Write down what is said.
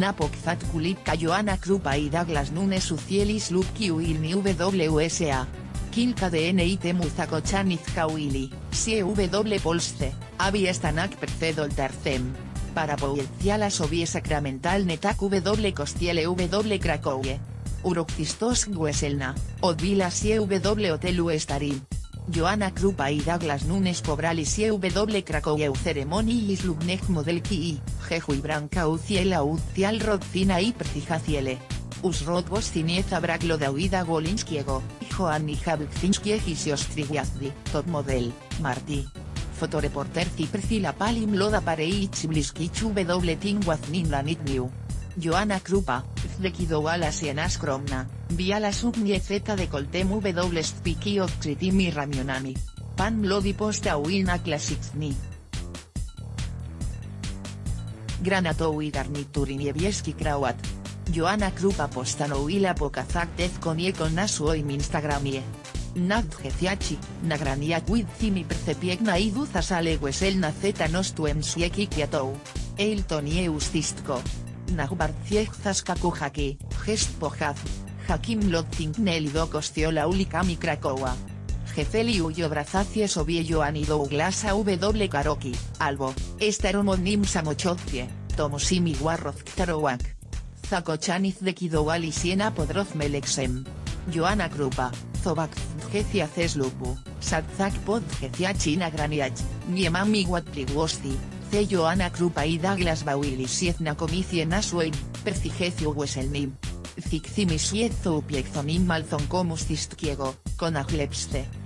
Napokzat Kulipka Joanna Krupa i Douglas Nunes Ucielis Lubki Uilni WSA. Kilka DNI Temu Zakoczanic Kawili, CW Polsce, Abi Stanak Percedol Tarcem. Para Powielciala Sobie Sacramental Netak Kostiele Krakowie. Uroksistos Weselna, Odvila CW Hotelu Starim. Joanna Krupa i Douglas Nunes Pobrali CW Krakowie Ceremoniis Lubnech Modelki i, Jehu i Branka Uciela Ucial Rodcina i Prcijaciele. Usrodvos Cinieza Braglo Dauida Golinskiego, Joanni Habkzinskieg i Siostrigwiazdi, Top Model, Marti. Fotoreporter Ciprcila Palim Loda Pareich Bliskich Tingwaznin Lanitniu. Joanna Krupa, Zdekidowala Siena Skromna, Viala Subnieceta de Koltem Spiki od Kritimi Ramionami. Pan Mlodi Posta Wilna Klasicni. Granatowi Garniturin Niebieski Krawat. Joanna Krupa postanowila pokazać konie na swoim Instagramie. Nadgeciaci, nagraniak widzimi percepiegna i duzas ale weselna zeta nostuem sieki kwiatou. Eilton jeustistko. Nagbarciechzas kakuhaki, gest pohaz. Hakim lodcing nelido kostiola ulikami Krakowa. Jefeli uyo brazacie sobie Joanni Douglas AW Karoki, albo, estaromonim samochodcie, tomosimi warroz ktarowak. Zakoczanic de Kidowali Siena Podroz Meleksem. Joanna Krupa, Zobak Dgecia Ceslupu, Satzak Podgecia China Graniach, Niemami Watpligwosti, C. Joanna Krupa i Douglas Bawili Siezna Comicie Naswein, Percigecio Weselnim. Zikcimi Siezo Upiekzonim Malzon Komus Istkiego, Konachlepste.